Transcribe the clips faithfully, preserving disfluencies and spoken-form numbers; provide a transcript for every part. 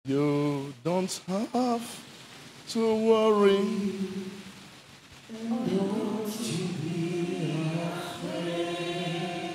You don't have to worry. Don't you be afraid.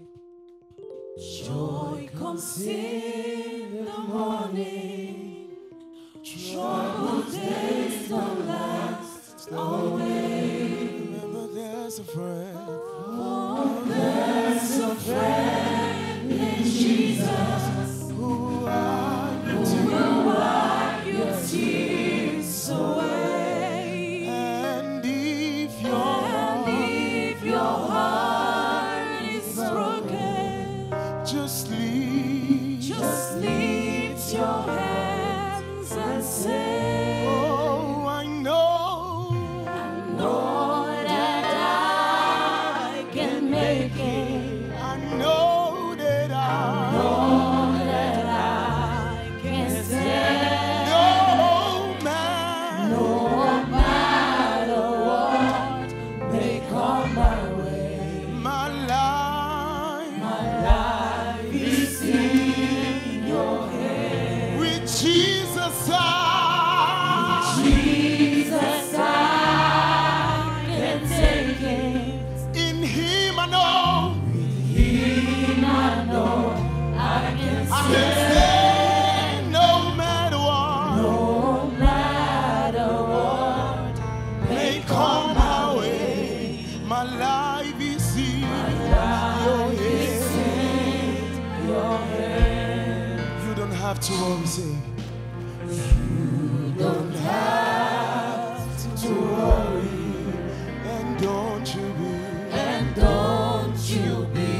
Joy comes in the morning. Troubled days don't last always. Remember there's a friend. Oh, there's a friend in Jesus Who are you who will wipe your tears away. And if your And if your heart is broken, just leave. just lift your hands and say, Oh, I know. I know that I can make it. I know that I Know that I can stand. no man. No matter what may come my way, My life my life is in your hands. with Jesus I Jesus, I can take it. in Him I know Him I know I can I can stand. stand no matter what No matter what may may come come my my way. way, My life is in life your is hands. in your hands. You don't have to worry, say. You don't have To worry, and don't you be. and don't you be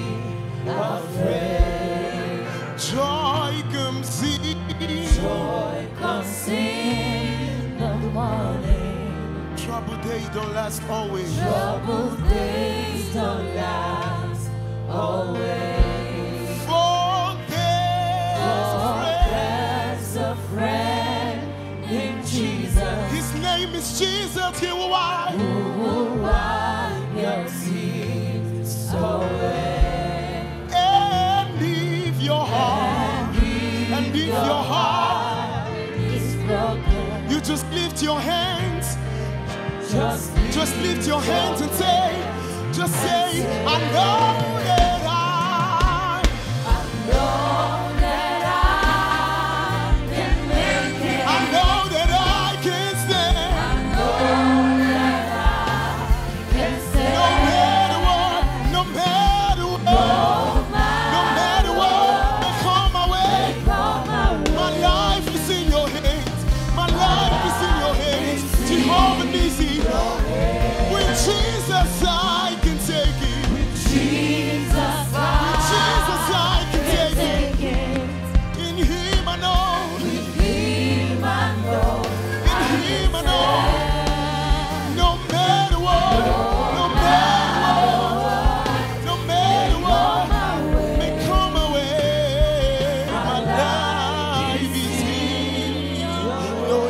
afraid. Joy comes in. Joy comes in the morning. Troubled days don't last always. Troubled days don't last always. For there's a Oh, friend. there's a friend in Jesus His name is Jesus. He will wipe. who will wipe your tears away. And if your heart, and if your heart, is broken, you just lift your hands. just Just lift your hands and say, just say, I know that I, know that I can make it. I know that I can stand. I know that I can No stand. matter what, no matter what, No no matter what may come my way. come my My way. life is in your hands. My life is in your hands. Jehovah Nissi. With Jesus I can take it. Jesus, Jesus I can take it. take it. In Him I know. Him I know. In Him I know. No matter what, no matter what, no matter what may come my way. My life is in your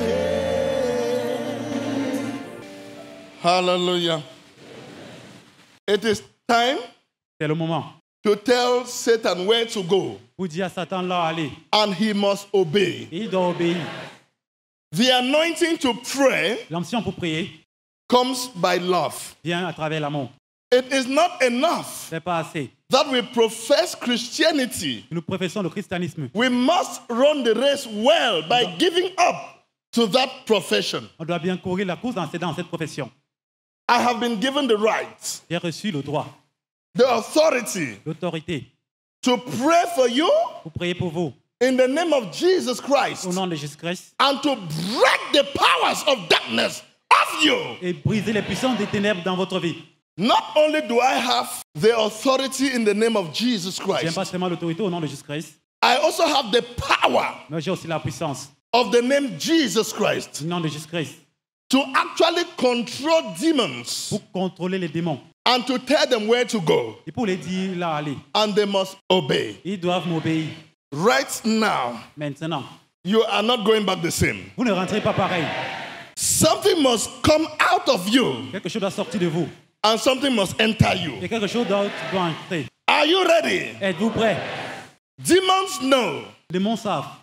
hands. Hallelujah. It is time C'est le moment to tell Satan where to go, pour dire à Satan là aller. and he must obey. Et il doit obéir. The anointing to pray L'onction pour prier comes by love. vient à travers l'amour. It is not enough C'est pas assez. that we profess Christianity. Nous professons le christianisme. We must run the race well by giving up to that profession. On doit bien courir la course dans cette, dans cette profession. I have been given the right, J'ai reçu le droit, the authority l'autorité to pray for you pour prier pour vous in the name of Jesus Christ au nom de Jésus-Christ and to break the powers of darkness off you. et briser les puissances des ténèbres dans votre vie. Not only do I have the authority in the name of Jesus Je n'ai Christ, pas seulement l'autorité au nom de Jésus-Christ, I also have the power mais j'ai aussi la puissance of the name Jesus Christ du nom de Jésus-Christ to actually control demons pour contrôler les démons and to tell them where to go, et pour les dire là aller. and they must obey. Ils doivent m'obéir. Right now, Maintenant, you are not going back the same. vous ne rentrez pas pareil. Something must come out of you Quelque chose doit sortir de vous and something must enter you. et quelque chose d'autre doit entrer. Are you ready? Êtes-vous prêts? Demons know Les démons savent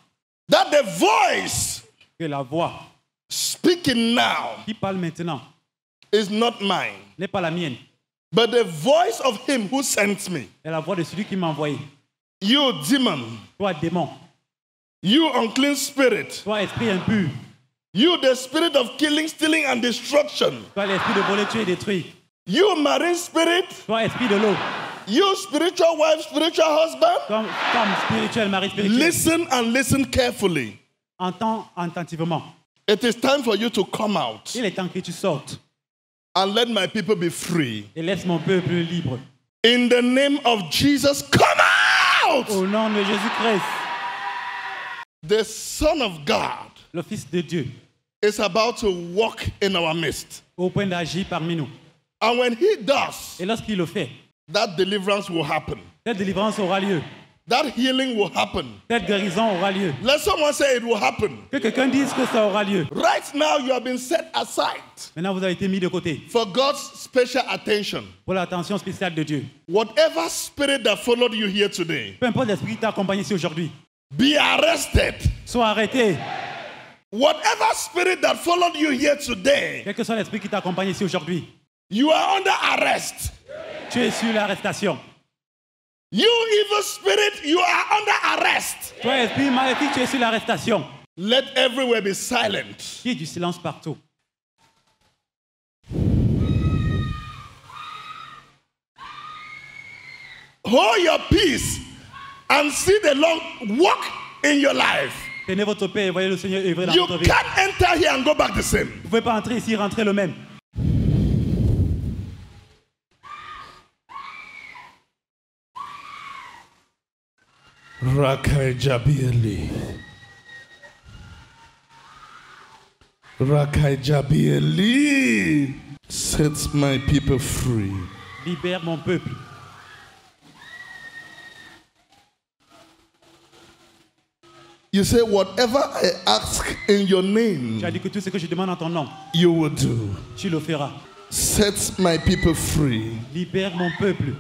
that the voice que la voix speaking now qui parle maintenant is not mine, n'est pas la mienne, but the voice of him who sent me. c'est la voix de celui qui m'a envoyé. You demon, Toi, démon, you unclean spirit, toi, esprit impur, you the spirit of killing, stealing, and destruction. toi, l'esprit de voler, tuer et détruire, You marine spirit, toi, esprit de l'eau, you spiritual wife, spiritual husband. comme femme spirituelle, mari spirituel. Listen and listen carefully. Entends attentivement. It is time for you to come out Il est temps que tu sortes and let my people be free. et laisse mon peuple libre. In the name of Jesus, come out! Au nom de Jésus-Christ, The Son of God le Fils de Dieu, is about to walk in our midst. au point d'agir parmi nous. And when he does, Et lorsqu'il le fait, that deliverance will happen. cette délivrance aura lieu. That healing will happen. Cette guérison aura lieu. Let someone say it will happen. Que quelqu'un dise que ça aura lieu. Right now, you have been set aside Maintenant, vous avez été mis de côté for God's special attention. pour l'attention spéciale de Dieu. Whatever spirit that followed you here today, Peu importe l'esprit qui t'a accompagné ici aujourd'hui, be arrested. sois arrêté. Whatever spirit that followed you here today, Quel que soit l'esprit qui t'a accompagné ici aujourd'hui, you are under arrest. tu es sur l'arrestation. You evil spirit, you are under arrest. Toi, esprit maléfique, tu es sur l'arrestation. Let everywhere be silent. Il y a du silence partout. Hold your peace and see the Lord walk in your life. Tenez votre paix et voyez le Seigneur œuvrer dans You votre vie. can't enter here and go back the same. Vous ne pouvez pas entrer ici et rentrer le même. Rakai Jabieli. Rakai Jabieli. Set my people free. Libère mon peuple. You say, whatever I ask in your name, Tu as dit que tout ce que je demande en ton nom, you will do. tu le feras. Set my people free. Libère mon peuple.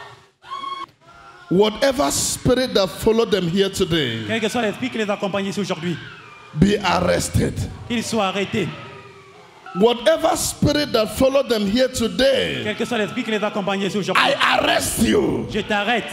Whatever spirit that followed them here today, Quel que soit l'esprit qui les accompagne ici aujourd'hui, be arrested. qu'ils soient arrêtés. Whatever spirit that followed them here today, Quel que soit l'esprit qui les accompagne ici aujourd'hui, I arrest you. je t'arrête.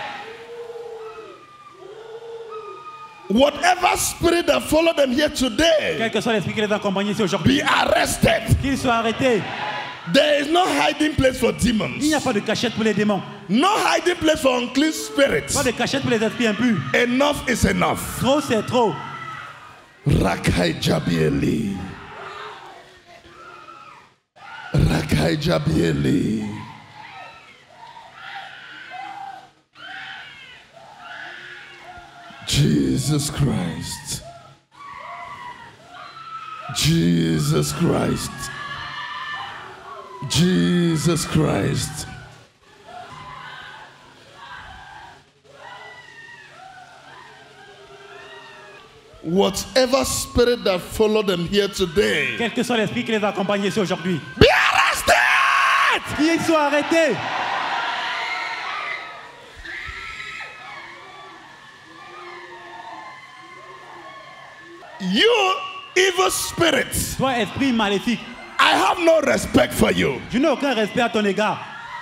Whatever spirit that followed them here today, Quel que soit l'esprit qui les accompagne ici aujourd'hui, be arrested. qu'ils soient arrêtés. There is no hiding place for demons. Il n'y a pas de cachette pour les démons. No hiding place for unclean spirits. Pas de cachette pour les esprits impurs. Enough is enough. Trop, c'est trop. Rakai Jabieli. Rakai Jabieli. Jesus Christ. Jesus Christ. Jesus Christ. Whatever spirit that followed them here today, Quel que soit l'esprit qui les accompagne ici aujourd'hui, be arrested! qu'ils soient arrêtés. You evil spirits, Toi, esprit maléfique, I have no respect for you. je n'ai aucun respect à ton égard.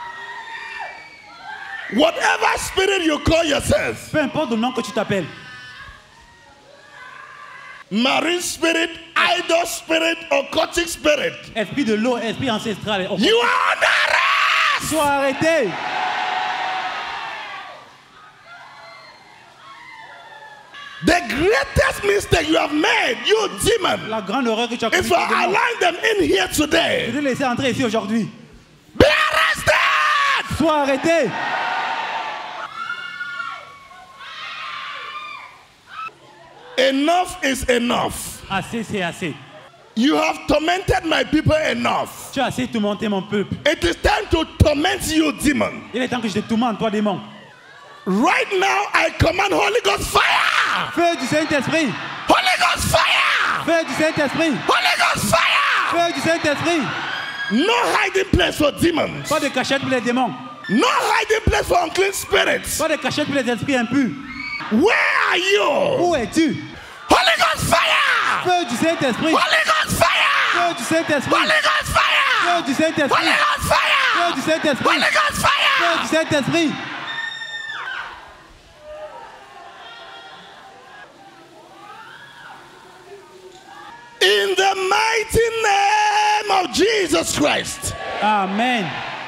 Whatever spirit you call yourself, Peu importe le nom que tu t'appelles. marine spirit, idol spirit, occultic spirit, Esprit de l'eau, esprit ancestral. you are under arrest! Sois arrêté. The greatest mistake you have made, you demon, La grande horreur que tu as if commise. I allow them in here Je today, te laisser entrer ici aujourd'hui. be arrested! Sois arrêté. Enough is enough. Assez, c'est assez. You have tormented my people enough. Tu as assez tourmenté mon peuple. It is time to torment you, demon. Il est temps que je te tourmente, toi, démon. Right now, I command Holy Ghost fire! Feu du Saint-Esprit. Holy Ghost fire! Feu du Saint-Esprit. Holy Ghost fire! Feu du Saint-Esprit. No hiding place for demons. Pas de cachette pour les démons. No hiding place for unclean spirits. Pas de cachette pour les esprits impurs. Where are you? Où es-tu? Holy Saint-Esprit. Holy Ghost fire. Feu du Saint-Esprit. Holy Ghost fire. Feu du Saint-Esprit. Holy Ghost fire. Feu du Saint-Esprit. Holy Ghost fire. Feu du Saint-Esprit. In the mighty name of Jesus Christ, Amen.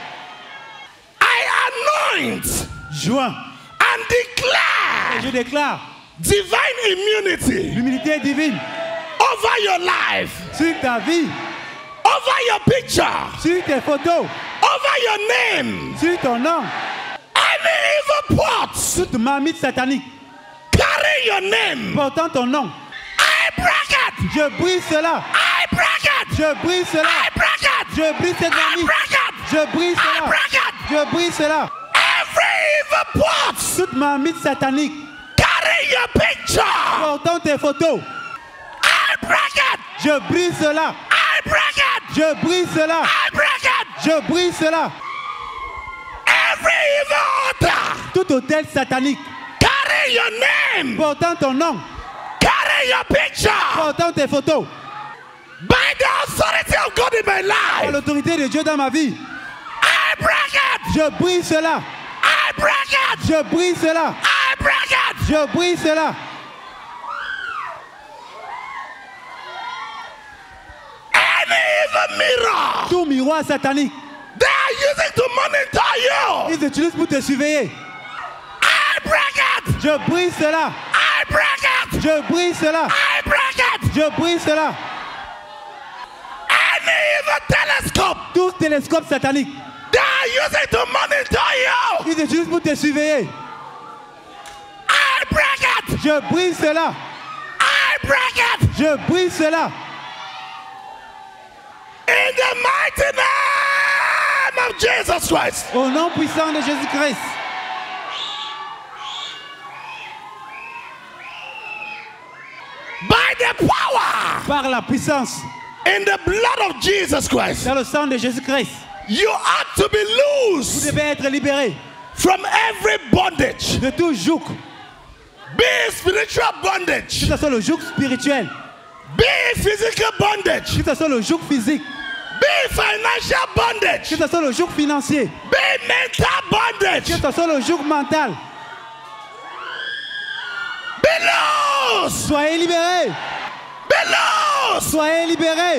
I anoint Joint. and declare Je déclare divine immunity l'humilité divine over your life, sur ta vie, over your picture, sur tes photos, over your name. sur ton nom. Any evil plots Toute marmite satanique carry your name, portant ton nom. I break it. Je brise cela. I break it. Je brise cela. I break it. Je brise cette I marmite. break it. Je brise I cela. break it. Je brise cela. Every evil plots Toute marmite satanique carry your picture. portant tes photos. I break it. Je brise cela. I break it. Je brise cela. I break it. Je brise cela. Every evil altar Tout hôtel satanique carry your name, portant ton nom, carry your picture. portant tes photos. By the authority of God in my Par life, l'autorité de Dieu dans ma vie, I break it. je brise cela. I break it. Je brise cela. I break it. Je brise cela. Any evil mirror Tout miroir satanique, they are using to monitor you, ils utilisent pour te surveiller. I break it. Je brise cela. I break it. Je brise cela. I break it. Je brise cela. Any evil telescope Tout télescope satanique, they are using to monitor you, ils utilisent pour te surveiller. I break it. Je brise cela. I break it. Je brise cela. In the mighty name of Jesus Christ. Au nom puissant de Jésus-Christ. By the power Par la puissance, in the blood of Jesus Christ, dans le sang de Jésus-Christ, you are to be vous loose devez être libéré from every bondage, de tout joug, be it spiritual que bondage, ce soit le joug spirituel, be it physical bondage, que ce soit le joug physique, be it financial bondage, que ce soit le joug financier, be it mental bondage. que ce soit le joug mental. Be loose, Soyez libérés. be loose. Soyez libérés.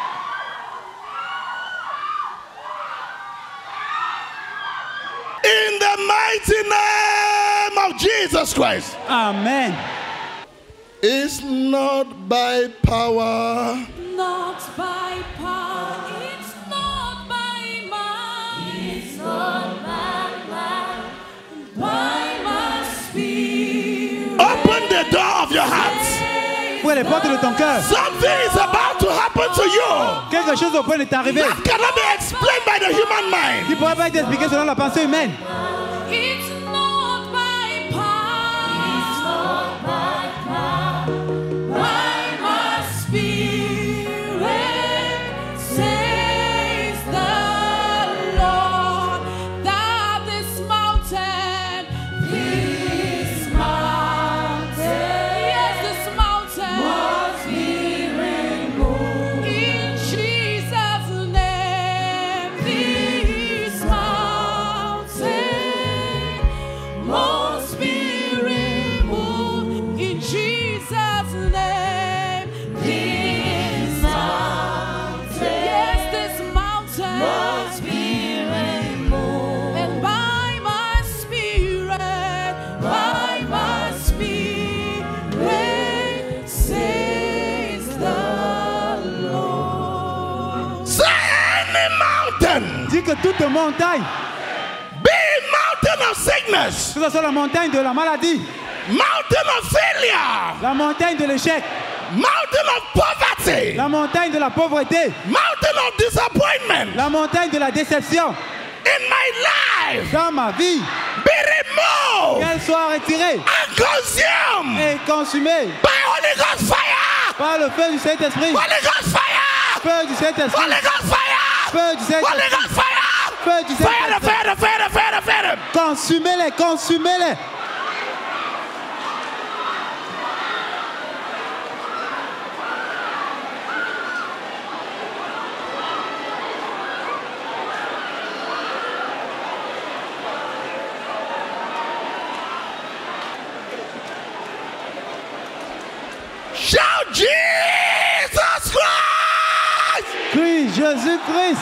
In the mighty name of Jesus Christ. Amen. It's not by power, Not by power, it's not by might, it's not by might, by my spirit. open the door of your heart. Ouvre les portes de ton cœur. Something is about to happen to you Quelque chose au point de t'arriver that cannot be explained by the human mind. qui ne pourrait pas être expliqué selon la pensée humaine. It's not by power, it's not by power, by my spirit, says the Lord, that this mountain, this mountain, yes, this mountain must be removed. In Jesus' name, this mountain must be removed. In Jesus' name, this mountain, yes, this mountain must be removed. And by my spirit, by my spirit, says the Lord. Say any mountain, Dis que toute montagne, be it mountain of sickness, que ce soit la montagne de la maladie, mountain of failure, la montagne de l'échec, mountain of poverty, la montagne de la pauvreté, mountain of disappointment la montagne de la déception in my life, dans ma vie, be removed qu'elle soit retirée and consumed et consumée by Holy Ghost fire. par le feu du Saint-Esprit. Holy Ghost fire. Feu du Saint-Esprit. Holy Ghost fire. Feu du Holy Saint-Esprit. Ghost fire. Feu du Fire, Saint-Esprit. fire, fire, fire, fire. Consumez-les, consumez-les. Shout Jesus Christ! Crie Jésus-Christ.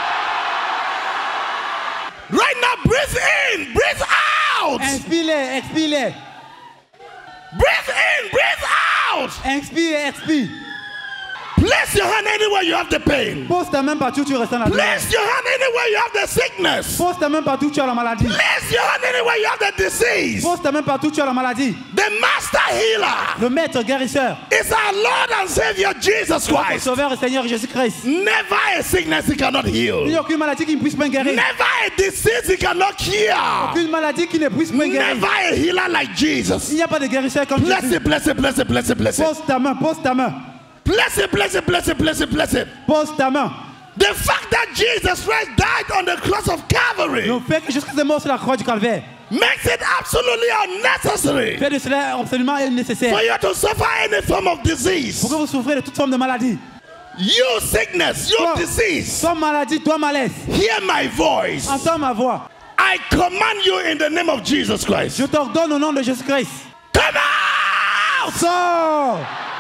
Right now, breathe in, breathe out. Inspire, expire. Breathe in, breathe out. Inspire, expire. Place your hand anywhere you have the pain. Pose ta main partout où tu ressens la douleur. Place your hand anywhere you have the sickness. Pose ta main partout où tu as la maladie. Place your hand anywhere you have the disease. Pose ta main partout où tu as la maladie. The master healer Le maître guérisseur. is our Lord and Savior Jesus Notre Christ. Sauveur et Seigneur Jésus-Christ. Never a sickness he cannot Il n'y heal. a aucune maladie qui ne puisse pas guérir. Never a disease he cannot cure. Aucune maladie qui ne puisse pas guérir. Never a healer like Il Jesus. n'y a pas de guérisseur comme Bless Jésus. it, bless it, bless it, bless it, bless it. Pose ta main, pose ta main. Bless it, bless it, bless it, bless it, bless it. Pose ta main. The fact that Jesus Christ died on the cross of Calvary Le fait que Jésus-Christ est mort sur la croix du calvaire makes it absolutely unnecessary fait de cela absolument nécessaire. for you to suffer any form of disease. Pour que vous souffrez de toute forme de maladie. You sickness, you Toi, disease, toi maladie, toi malaise. hear my voice. Entends ma voix. I command you in the name of Jesus Christ. Je t'ordonne au nom de Jésus-Christ. Come out! Sors!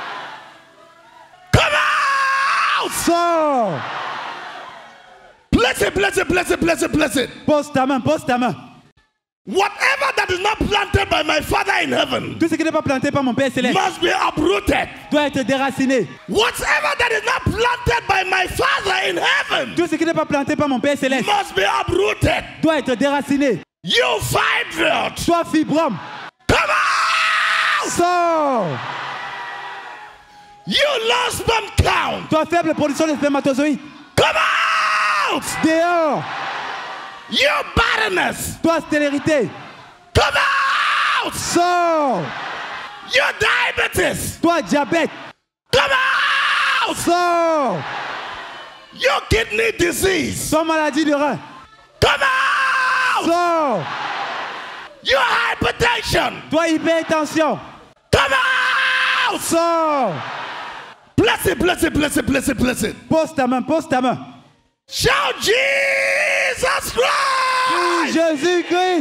Come out! Sors! Bless it, bless it, bless it, bless it, bless it. Pose ta main, pose ta main. Whatever that is not planted by my Father in heaven Tout ce qui n'est pas planté par mon Père Céleste must be uprooted. doit être déraciné. Whatever that is not planted by my Father in heaven Tout ce qui n'est pas planté par mon Père Céleste must be uprooted. doit être déraciné. You fibroid, Toi fibrome, come out! sors! You low sperm count, Toi faible production de spermatozoïdes, come out! dehors! You barrenness, Toi stérilité, come out! sors! You diabetes, Toi diabète, come out! sors! You kidney disease, Toi maladie de rein, come out! sors! You hypertension, Toi hypertension, come out! sors! Bless it, bless it, bless it, bless it, bless it. Pose ta main, pose ta main. Shout Jesus Christ! Jésus-Christ!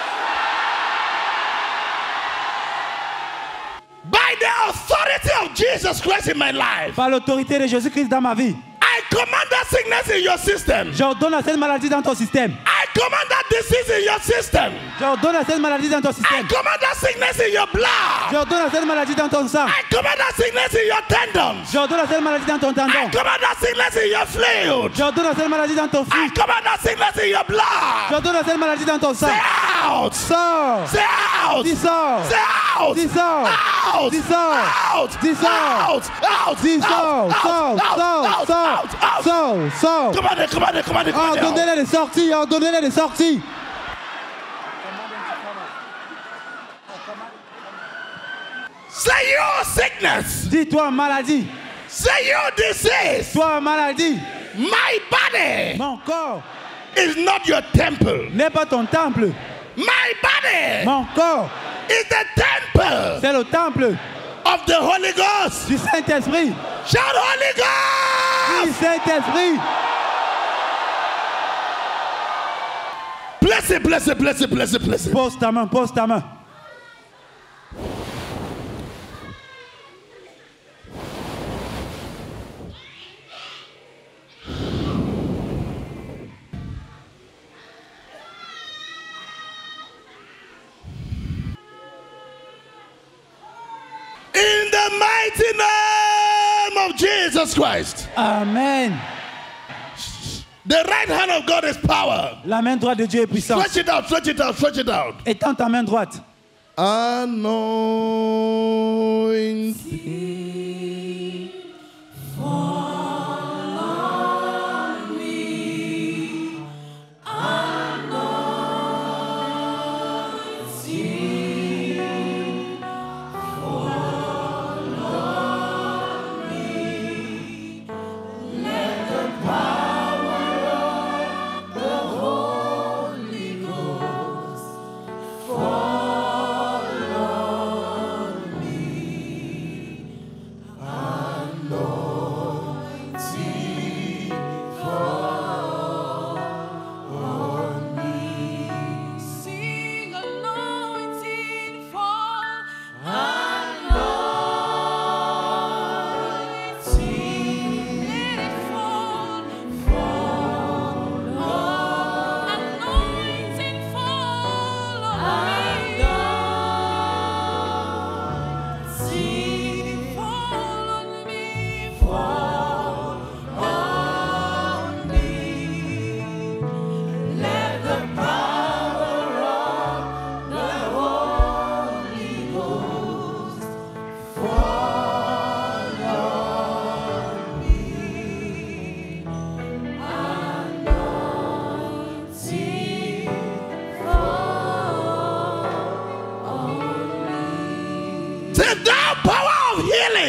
By the authority of Jesus Christ in my life, Par l'autorité de Jésus-Christ dans ma vie, I command that sickness in your system. j'ordonne à cette maladie dans ton système. I command that disease in your system. J'ordonne à cette maladie dans ton I système. command that sickness in your blood. J'ordonne à cette maladie dans ton sang. I command that sickness in your tendons. J'ordonne à cette maladie dans ton I tendon. command that sickness in your fluid. J'ordonne à cette maladie dans ton I flux. command that sickness in your blood. J'ordonne à cette maladie dans ton sang. Say out. Sors! Say out. Dis sors! Say out. Dis sors! Out. Dis sors! Out. Dis sors! Out. Out. Dis sors! Out. Sors! Out. Sors! Out. Sors! Out. Out. Sors! Sors! Commandez, commandez, commandez, commandez. Ordonnez-les de sortir! Ordonnez-les de sortir! Say your sickness. Dis-toi maladie! Say your disease. Toi maladie! My body Mon corps is not your temple. n'est pas ton temple. My body Mon corps, is the temple c'est le temple of the Holy Ghost. du Saint-Esprit. Shout Holy Du Ghost. Saint-Esprit. Bless it, bless it, bless it, bless it, bless it. Pose ta main, pose ta main. In the mighty name of Jesus Christ. Amen. The right hand of God is power. La main droite de Dieu est puissante. Stretch it out, stretch it out, stretch it out. Étends ta main droite. Anointing.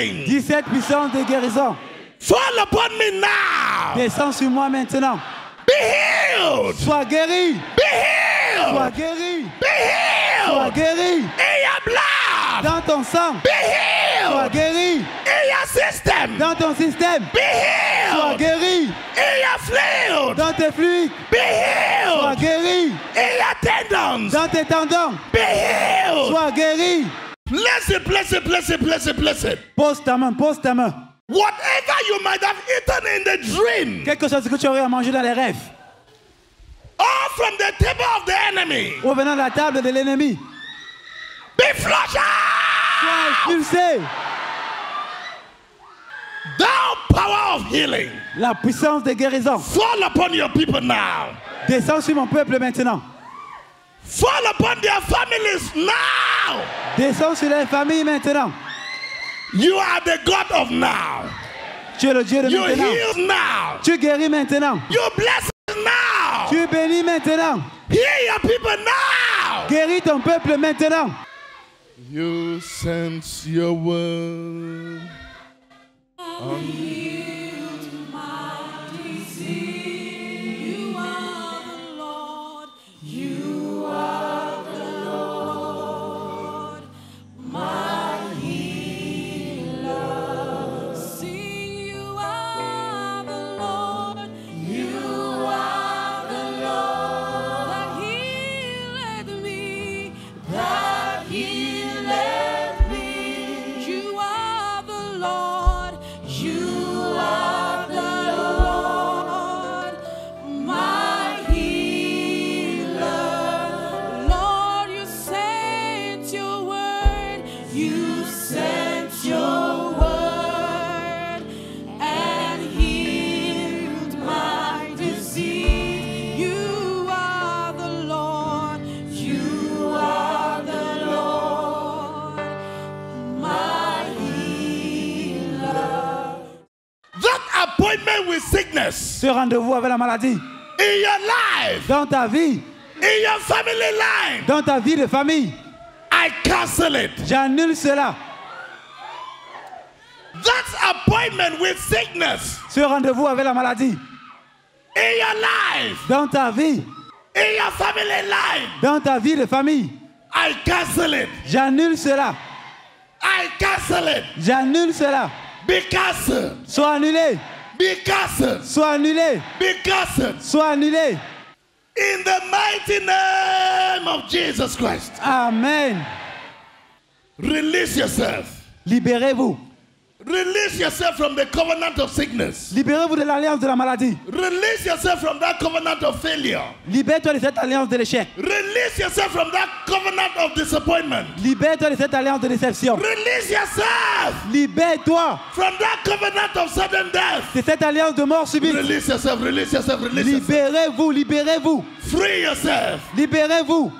healing. dix-sept puissances de guérison. Fall upon me now. Descends sur moi maintenant. Be healed. Sois guéri. Be healed. Sois guéri. Be Sois healed. guéri. In your blood. Dans ton sang. Be Sois healed. guéri. In your system. Dans ton système. Be Sois healed. guéri. In your fluid. Dans tes fluides. Be Sois healed. guéri. In your tendons. Dans tes tendons. Be healed. Sois guéri. Bless it, bless it, bless it, bless it, bless it. Pose ta main, pose ta main. Whatever you might have eaten in the dream, Quelque chose que tu aurais à manger dans les rêves. or from the table of the enemy, Ou venant de la table de l'ennemi. be flushed Sois out. expulsé. Thou power of healing, La puissance de guérison. fall upon your people now. Descends sur mon peuple maintenant. Fall upon their families now. Descends sur les familles maintenant. You are the God of now. Tu es le Dieu de You maintenant. heal now. Tu guéris maintenant. You bless now. Tu bénis maintenant. Heal your people now. Guéris ton peuple maintenant. You sense your word. You are the Lord. You are the Lord, my healer. Sing, you are the Lord. You are the Lord that healeth me. That healeth me. You are the Lord. You are the Lord, my healer. Lord, you sent your word. You sent your word and healed my disease. You are the Lord. You are the Lord, my healer. That appointment with sickness Ce rendez-vous avec la maladie. in your life, Dans ta vie. in your family line, Dans ta vie de famille. I cancel it. J'annule cela. That appointment with sickness Ce rendez-vous avec la maladie. in your life, Dans ta vie. in your family line, Dans ta vie de famille. I cancel it. J'annule cela. I cancel it. J'annule cela. Be cancelled. Sois annulé. Be cancelled. Sois annulé. Be cancelled. Sois annulé. In the mighty name of Jesus Christ. Amen. Release yourself. Libérez-vous. Release yourself from the covenant of sickness. Libérez-vous de l'alliance de la maladie. Release yourself from that covenant of failure. Libère-toi de cette alliance de l'échec. Release yourself from that covenant of disappointment. Libère-toi de cette alliance de déception. Release yourself Libère-toi from that covenant of sudden death. de cette alliance de mort subite. Release yourself, release yourself, release yourself. Libérez-vous, libérez-vous, Free yourself. libérez-vous.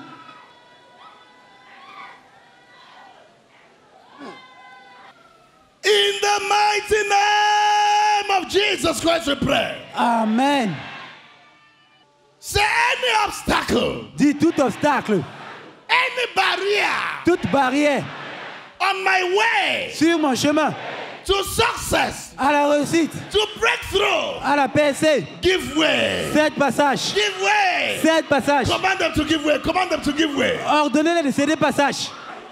In the mighty name of Jesus Christ we pray. Amen. Say any obstacle, Dis tout obstacle, any barrier toute barrière on my way sur mon chemin to success, à la réussite, to breakthrough, à la P S C. give way. Cède passage, Give way. cède passage. Command them to give way. Command them to give way. Ordonnez-les de céder passage.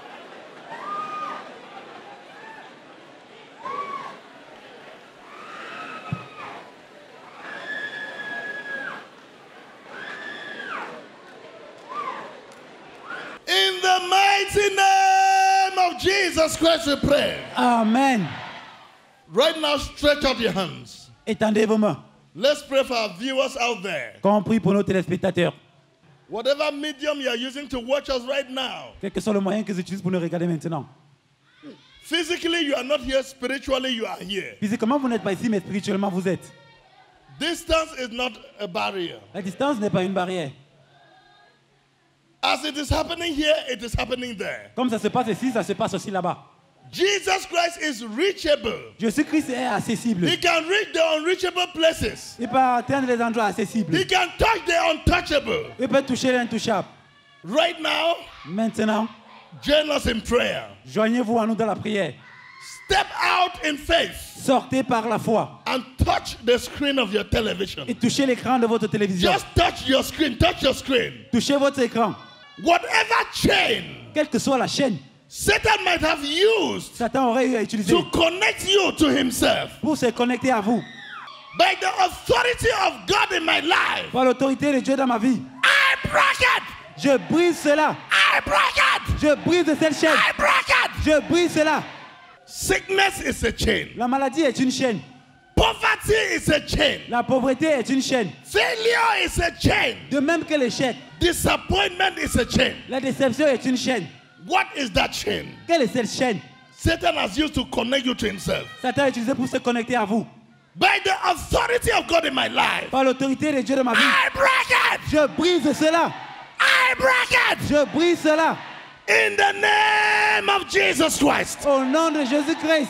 In the mighty name of Jesus Christ we pray. Amen. Right now, stretch out your hands. Étendez vos mains. Let's pray for our viewers out there. Compris pour nos téléspectateurs. Whatever medium you are using to watch us right now, Quel que soit le moyen qu'ils utilisent pour nous regarder maintenant. physically you are not here, spiritually you are here. Physiquement, vous n'êtes pas ici, mais spirituellement, vous êtes. Distance is not a barrier. La distance n'est pas une barrière. As it is happening here, it is happening there. Comme ça se passe ici, ça se passe aussi là-bas. Jesus Christ is reachable. Jésus-Christ est accessible. He can reach the unreachable places. Il peut atteindre les endroits accessibles. He can touch the untouchable. Il peut toucher l'intouchable. Right now, Maintenant, join us in prayer. joignez-vous à nous dans la prière. Step out in faith Sortez par la foi and touch the screen of your television. et touchez l'écran de votre télévision. Just touch your screen. Touch your screen. Touchez votre écran. Whatever chain Quelle que soit la chaîne, Satan might have used Satan aurait eu à utiliser to connect you to himself, pour se connecter à vous. by the authority of God in my life, Par l'autorité de Dieu dans ma vie, I break it. je brise cela. I break it. Je brise cette chaîne. I break it. Je brise cela. Sickness is a chain. La maladie est une chaîne. Poverty is a chain. La pauvreté est une chaîne. Failure is a chain. De même que l'échec, Disappointment is a chain. la déception est une chaîne. What is that chain? Quelle est cette chaîne? Satan has used to connect you to himself. Satan a utilisé pour se connecter à vous. By the authority of God in my life, Par l'autorité de Dieu dans ma vie, I break it. je brise cela. I break it. Je brise cela. In the name of Jesus Christ. Au nom de Jésus-Christ.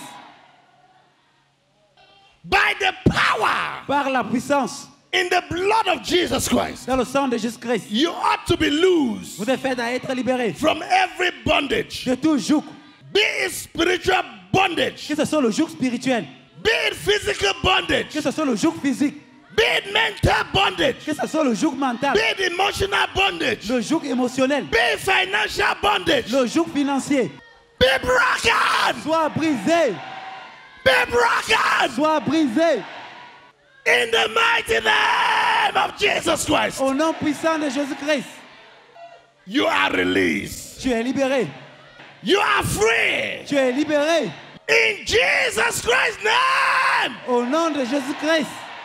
By the power Par la puissance. in the blood of Jesus Christ. Dans le sang de Jésus-Christ. You ought to be loose Vous êtes fait à être libéré from every bondage. de tout joug. Be it spiritual bondage. Que ce soit le joug spirituel. Be it physical bondage. Que ce soit le joug physique. Be it mental bondage. Que ce soit le joug mental. Be it emotional bondage. Le joug émotionnel. Be it financial bondage. Le joug financier. Be broken. Soit brisé. Be broken. Soit brisé. In the mighty name of Jesus Christ. Au nom puissant de Jésus-Christ. You are released. Tu es libéré. You are free. Tu es libéré. In Jesus Christ's name. Au nom de Jésus-Christ.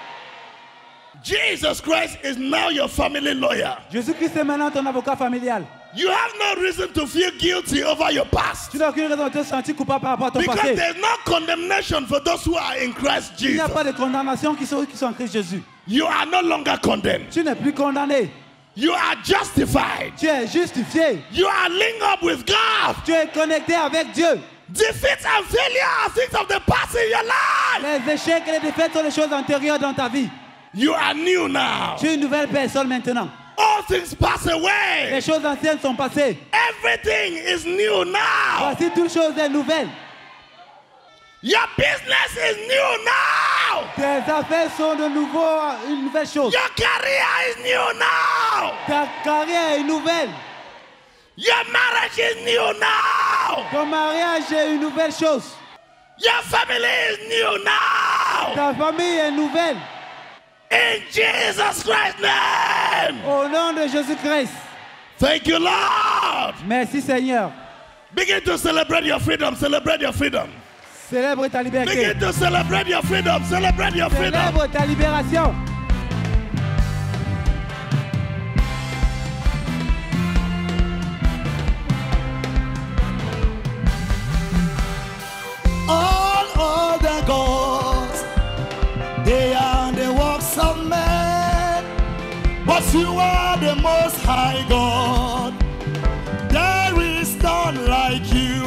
Jesus Christ is now your family lawyer. Jésus-Christ est maintenant ton avocat familial. You have no reason to feel guilty over your past. Tu n'as aucune raison de te sentir coupable par rapport à ton Because passé. there's no condemnation for those who are in Christ Il n'y a Jesus. pas de condamnation qui sont, qui sont en Christ Jésus. You are no longer condemned. Tu n'es plus condamné. You are justified. Tu es justifié. You are linked up with God. Tu es connecté avec Dieu. Defeat and failure are things of the past in your life. Les échecs et les défaites sont les choses antérieures dans ta vie. You are new now. Tu es une nouvelle personne maintenant. All things pass away. Les choses anciennes sont passées. Everything is new now. Voici toute chose est nouvelle. Your business is new now. Tes affaires sont de nouveau une nouvelle chose. Your career is new now. Ta carrière est nouvelle. Your marriage is new now. Ton mariage est une nouvelle chose. Your family is new now. Ta famille est nouvelle. In Jesus Christ's name. Au nom de Jésus-Christ. Thank you, Lord. Merci Seigneur. Begin to celebrate your freedom. Celebrate your freedom. Célèbre ta liberté. Begin to celebrate your freedom. Celebrate your freedom. Célèbre ta libération. All other gods, they are the works of men, but you are the most high God. There is none like you.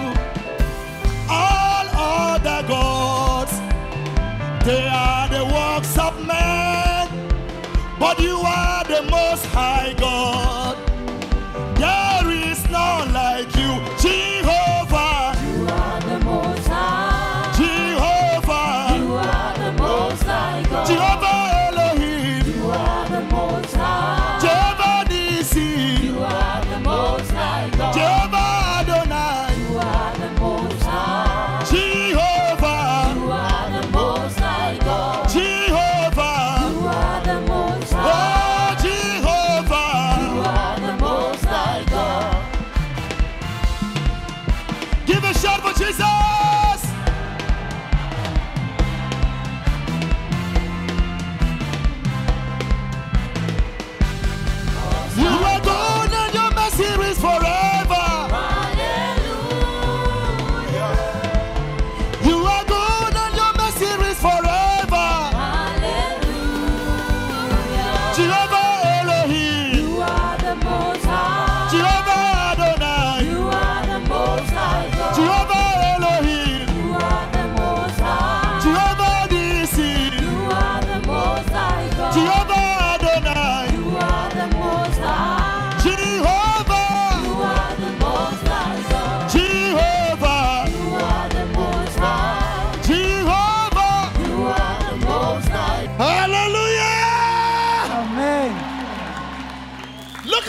All other gods, they are the works of men, but you are the most high God. There is none like you, Jehovah. You are the most high. Jehovah, You are the most high God. Jehovah Elohim, You are the most high. Jehovah Nissi, You are the most high God. Jehovah Adonai, You are the most high. Jehovah, You are the most high God. Jehovah, You are the most high. oh Jehovah,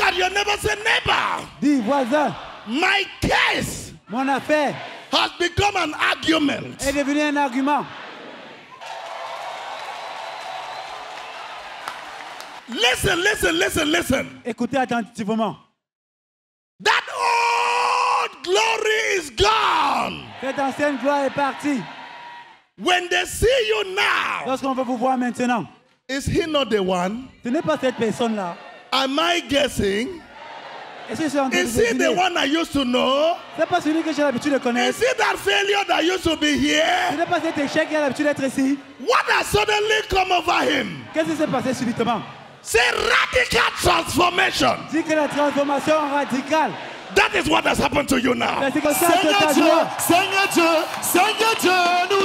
at your neighbor, say, neighbor, Dis, voisin, my case mon affaire has become an argument. est devenue un argument. Listen, listen, listen, listen. Écoutez attentivement. That old glory is gone. Cette ancienne gloire est partie. When they see you now, Lorsqu'on va vous voir maintenant, is he not the one? ce n'est pas cette personne-là. Am I guessing? Est-ce que je suis en train de Is he the deviner? one I used to know? Ce n'est pas celui que j'ai l'habitude de connaître. Is it that failure that used to be Ce here? n'est pas cet échec qui a l'habitude d'être ici. What has suddenly come over him? Qu'est-ce qui s'est passé subitement? Say radical transformation. Dis que la transformation radicale. That is what has happened to you now. C'est comme ça que Seigneur ta Dieu, joie. Seigneur Dieu, Seigneur Dieu, nous